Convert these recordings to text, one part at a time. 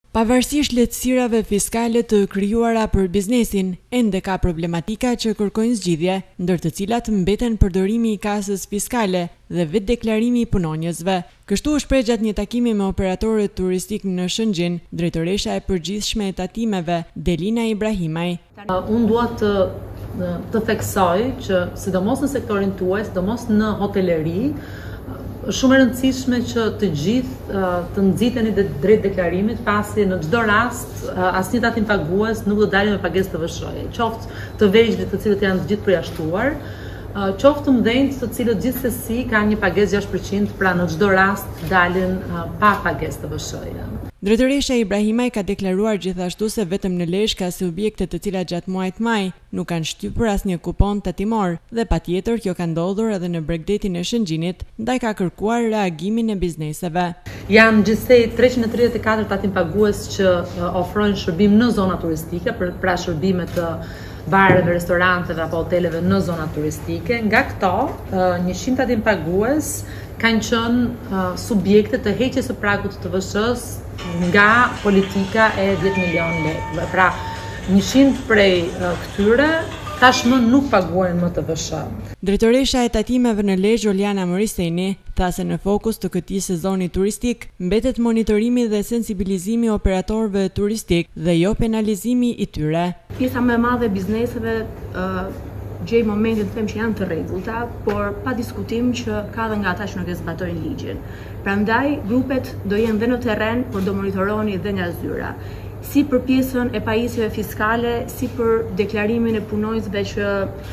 Pavarësisht lehtësirave fiskale të krijuara për biznesin, ende ka problematika që kërkojnë zgjidhje, ndër të cilat mbeten përdorimi i kasës fiskale dhe vetë deklarimi i punonjësve. Kështu u shpreh gjatë një takimi me operatorët turistik në Shëngjin, drejtoresha e përgjithshme e tatimeve, Delina Ibrahimaj. Unë dua të theksoj që sidomos në sektorin tuaj, sidomos në hoteleri, është shumë e rëndësishme që të gjithë të nxiteni drejt deklarimit, pasi në çdo rast asnjë tatim pagues nuk do dalë me pagesë të vështroje, qoftë të vegjëlit të cilët janë të gjithë përjashtuar, qoftë të mëdhenjt të cilët gjithsesi kanë një pagesë 6%, pra në çdo rast dalin pa pagesë të vështroje. Drejtoresha Ibrahimaj ka deklaruar gjithashtu se vetëm në Lezhë ka subjekte të cilat gjatë muajit maj nuk kanë shtypur asnjë kupon tatimor dhe patjetër kjo ka ndodhur edhe në Bregdetin e Shëngjinit, ndaj ka kërkuar reagimin e bizneseve. Janë gjithsej 334 tatim pagues që ofrojnë shërbim në zona turistike, pra shërbime të bareve, restoranteve apo hoteleve në zona turistike. Nga këto, 100 tatim pagues kanë qenë subjekte të heqjes së pragut të TVSH-s nga politika e 10 milion lekëve. Pra, 100 prej këtyre tashmë nuk paguajnë më TVSH. Drejtoresha e tatimeve në Lezhë, Oliana Moriseni, tha se në fokus të këtij sezoni turistik mbetet monitorimi dhe sensibilizimi i operatorëve turistik dhe jo penalizimi i tyre. Pjesa më e madhe e bizneseve gjej momentin të them që janë të rregullta, por pa diskutim që ka dhe nga ata që nuk e zbatojnë ligjin. Prandaj grupet do jenë dhe në terren, por do monitoroheni dhe nga zyra. Si për pjesën e pajisjeve fiskale, si për deklarimin e punonjësve që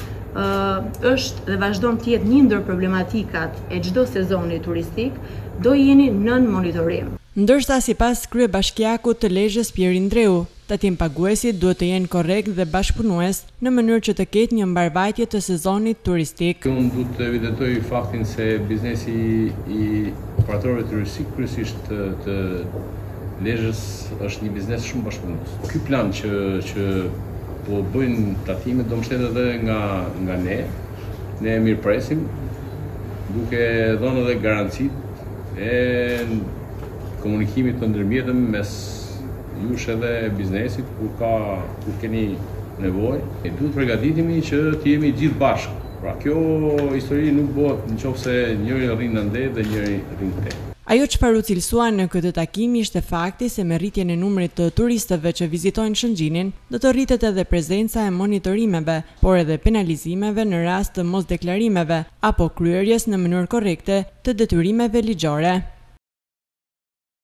është dhe vazhdon të jetë një ndër problematikat e çdo sezoni turistik, do jeni nën monitorim. Ndërsa sipas kryebashkiakut të Lezhës Pier Indreu, tatim paguesit duhet të jenë korrekt dhe bashkëpunues në mënyrë që të ketë një mbarvajtje të sezonit turistik. Unë du të evidentoj faktin se biznesi i operatorëve turistik kryesisht të Lezhës është një biznes shumë bashkëpunues. Ky plan që po bëjnë tatimet do mbështetet edhe nga ne mirëpresim, duke dhënë edhe garancitë e komunikimit të ndërmjetëm mes jush edhe biznesit kur keni nevojë. Duhet të përgatitemi që të jemi gjithë bashkë. Pra kjo histori nuk bëhet nëse njëri rrin ande dhe njëri rrin te. Ajo çfarë u cilësua në këtë takim ishte fakti se me rritjen e numrit të turistëve që vizitojnë Shëngjinin, do të rritet edhe prezenca e monitorimeve, por edhe penalizimeve në rast të mosdeklarimeve apo kryerjes në mënyrë korrekte të detyrimeve ligjore.